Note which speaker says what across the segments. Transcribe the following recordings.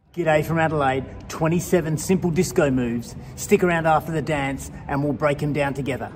Speaker 1: G'day from Adelaide, 27 simple disco moves. Stick around after the dance and we'll break them down together.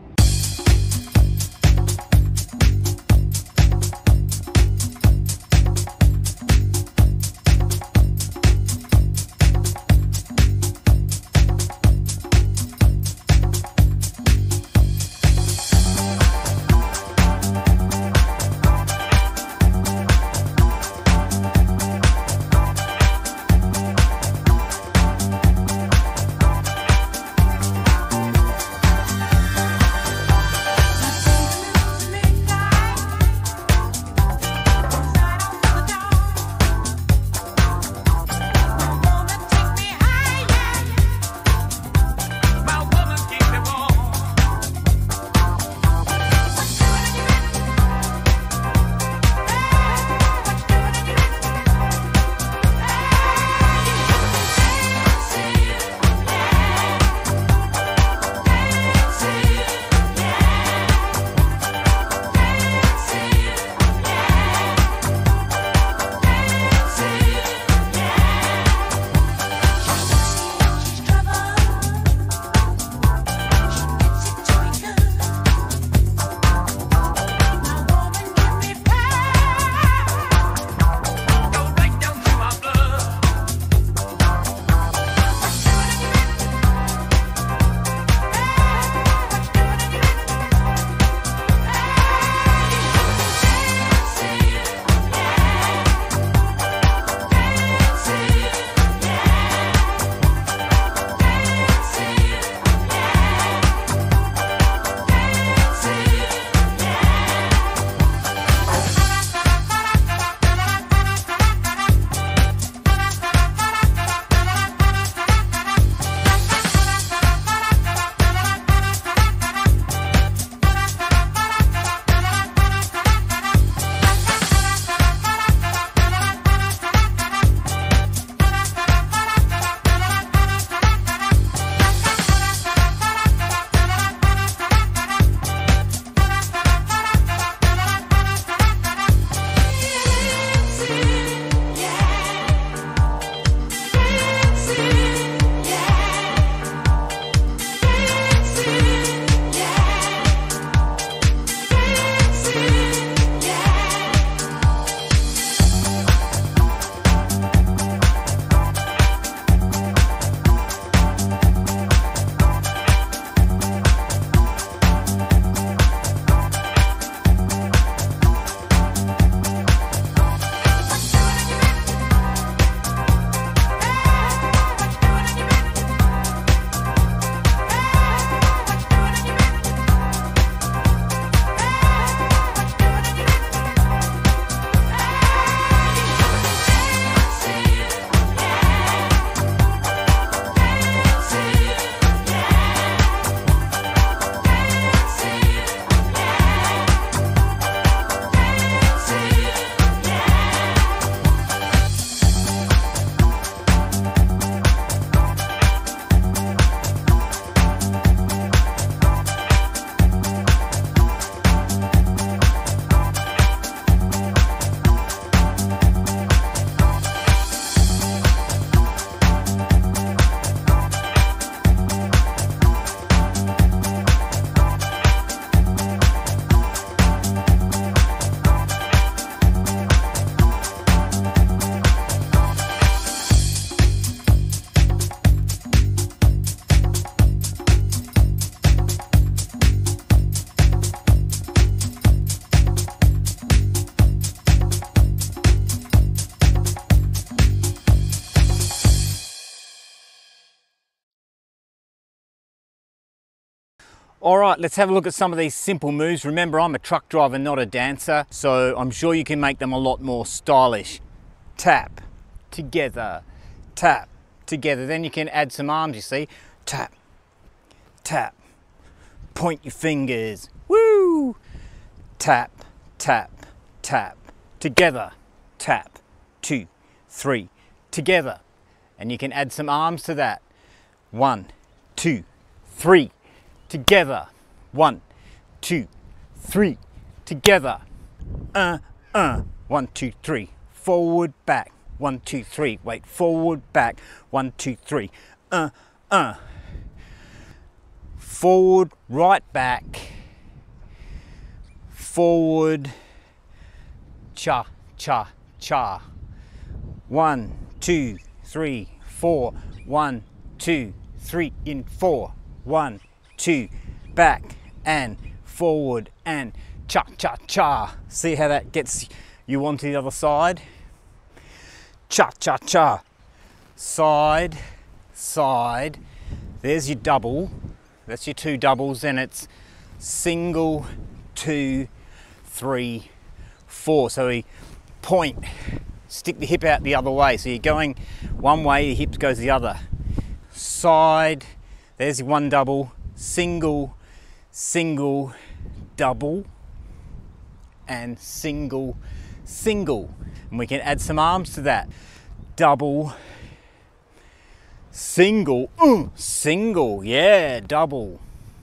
Speaker 1: All right, let's have a look at some of these simple moves. Remember, I'm a truck driver, not a dancer, so I'm sure you can make them a lot more stylish. Tap, together, tap, together. Then you can add some arms, you see. Tap, tap, point your fingers, woo! Tap, tap, tap, together, tap, 2, 3, together. And you can add some arms to that. 1, 2, 3. Together. 1, 2, 3. Together. 1, 2, 3. Forward, back. 1, 2, 3. Wait, forward, back. 1, 2, 3. Forward, right back. Forward, cha, cha, cha. 1, 2, 3, 4. 1, 2, 3 in 4. 1, 2, back and forward and cha, cha, cha. See how that gets you onto the other side? Cha, cha, cha. Side, side. There's your double. That's your 2 doubles, and it's single, 2, 3, 4. So we point, stick the hip out the other way. So you're going one way, the hip goes the other. Side, there's your 1 double, single, single, double, and single, single. And we can add some arms to that. Double, single, single, yeah, double.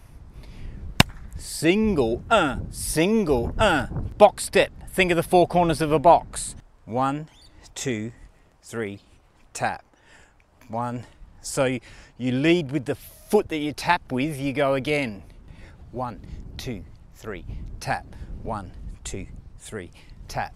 Speaker 1: Single, single, box step. Think of the 4 corners of a box. 1, 2, 3, tap. 1, so you lead with the foot that you tap with, you go again. 1, 2, 3, tap. 1, 2, 3, tap.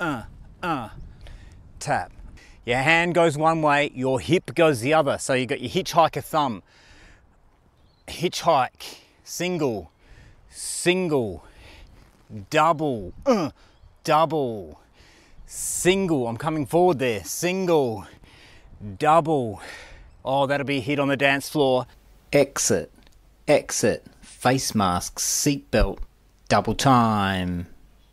Speaker 1: Tap. Your hand goes one way, your hip goes the other. So you got your hitchhiker thumb. Hitchhike, single, single, double, double, single. I'm coming forward there. Single, double. Oh, that'll be a hit on the dance floor. Exit, exit, face mask, seatbelt, double time.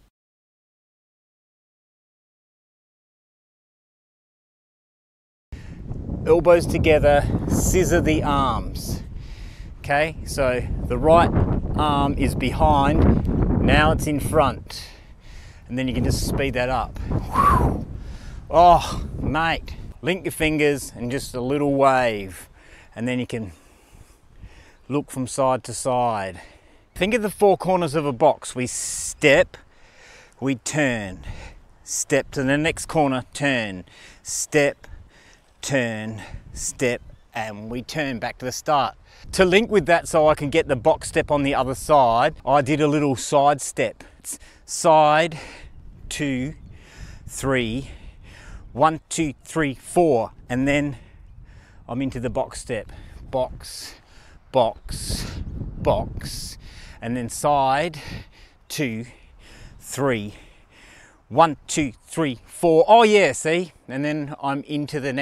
Speaker 1: Elbows together, scissor the arms. Okay, so the right arm is behind, now it's in front. And then you can just speed that up. Whew. Oh, mate. Link your fingers and just a little wave. And then you can look from side to side. Think of the 4 corners of a box. We step, we turn. Step to the next corner, turn. Step, turn, step, and we turn back to the start. To link with that so I can get the box step on the other side, I did a little side step. It's side, 2, 3, 1, 2, 3, 4, and then I'm into the box step. Box, box, box, and then side, 2, 3, 1, 2, 3, 4. Oh yeah, see? And then I'm into the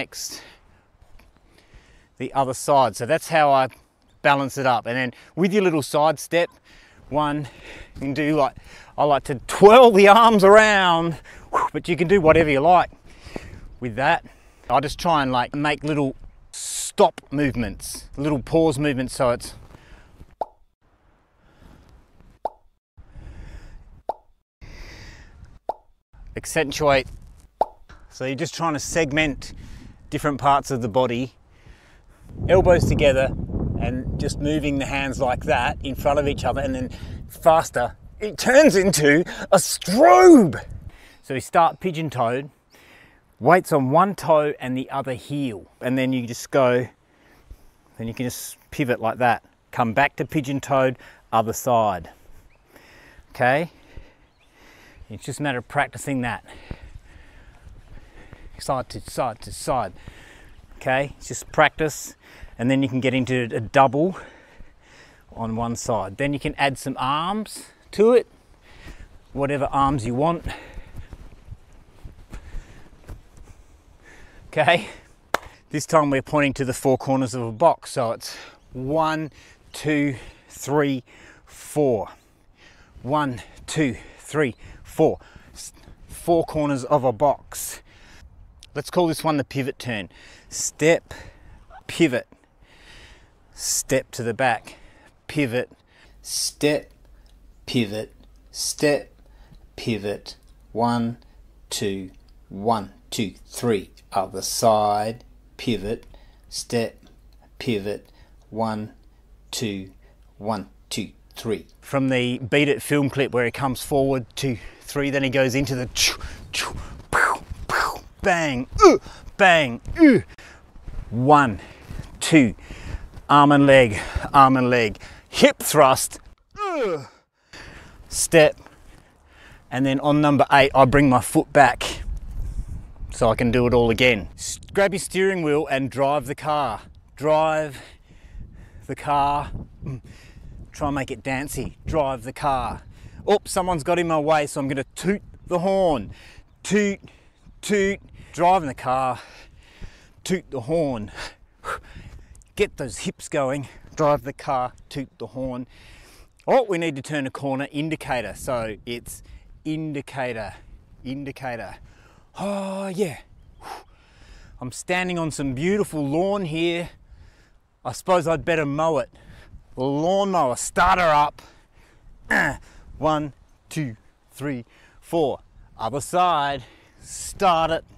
Speaker 1: other side. So that's how I balance it up. And then with your little side step, 1, you can do like, I like to twirl the arms around, but you can do whatever you like with that. I just try and like make little stop movements, little pause movements, so it's accentuate. So you're just trying to segment different parts of the body, elbows together, and just moving the hands like that in front of each other, and then faster, it turns into a strobe. So we start pigeon-toed, weights on one toe and the other heel, and then you just go, then you can just pivot like that, come back to pigeon-toed, other side. Okay? It's just a matter of practicing that. Side to side to side. Okay, it's just practice, and then you can get into a double on one side. Then you can add some arms to it, whatever arms you want. Okay, this time we're pointing to the 4 corners of a box, so it's 1, 2, 3, 4. 1, 2, 3, 4. 4 corners of a box. Let's call this one the pivot turn. Step, pivot, step to the back, pivot, step, pivot, step, pivot, 1, 2, 1, 2, 3, other side, pivot, step, pivot, 1, 2, 1, 2, 3. From the Beat It film clip where he comes forward, 2, 3, then he goes into the bang, bang. 1, 2, arm and leg, hip thrust, step, and then on number 8, I bring my foot back so I can do it all again. Grab your steering wheel and drive the car. Drive the car. Try and make it dancey. Drive the car. Oh, someone's got in my way, so I'm going to toot the horn. Toot, toot. Driving the car. Toot the horn. Get those hips going. Drive the car. Toot the horn. Oh, we need to turn a corner. Indicator. So it's indicator, indicator. Oh yeah. I'm standing on some beautiful lawn here. I suppose I'd better mow it. The lawnmower, start her up. 1, 2, 3, 4. Other side, start it.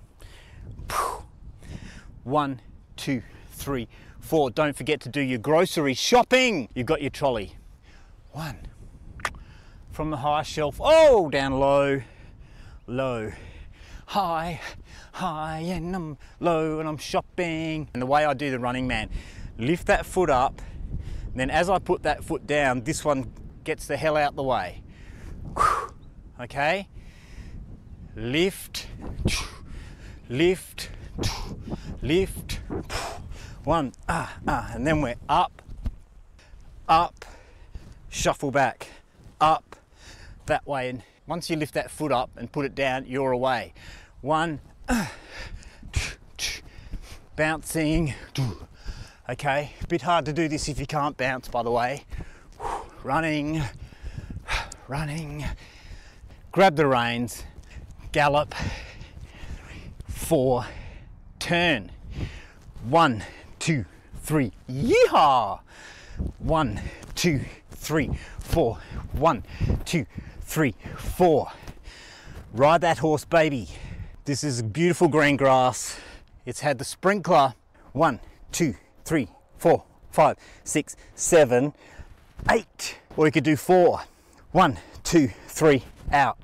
Speaker 1: 1, 2, 3, 4. Don't forget to do your grocery shopping. You've got your trolley. 1. From the high shelf, oh, down low, low, high, high, and I'm low, and I'm shopping. And the way I do the Running Man, lift that foot up, and then as I put that foot down, this one gets the hell out the way. Okay? Lift, lift, lift. 1, and then we're up, up, shuffle back, up, that way, and once you lift that foot up and put it down, you're away. 1, bouncing. Okay, a bit hard to do this if you can't bounce, by the way. Running, running. Grab the reins, gallop. 4, turn. 1, 2, 3, yeehaw! 1, 2, 3, 4. 1, 2, 3, 4. Ride that horse, baby. This is beautiful green grass. It's had the sprinkler. 1, 2, 3, 4, 5, 6, 7, 8. Or you could do 4. 1, 2, 3, out.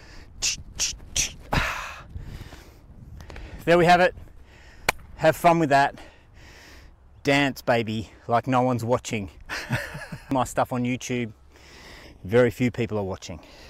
Speaker 1: There we have it. Have fun with that. Dance, baby, like no one's watching. My stuff on YouTube, very few people are watching.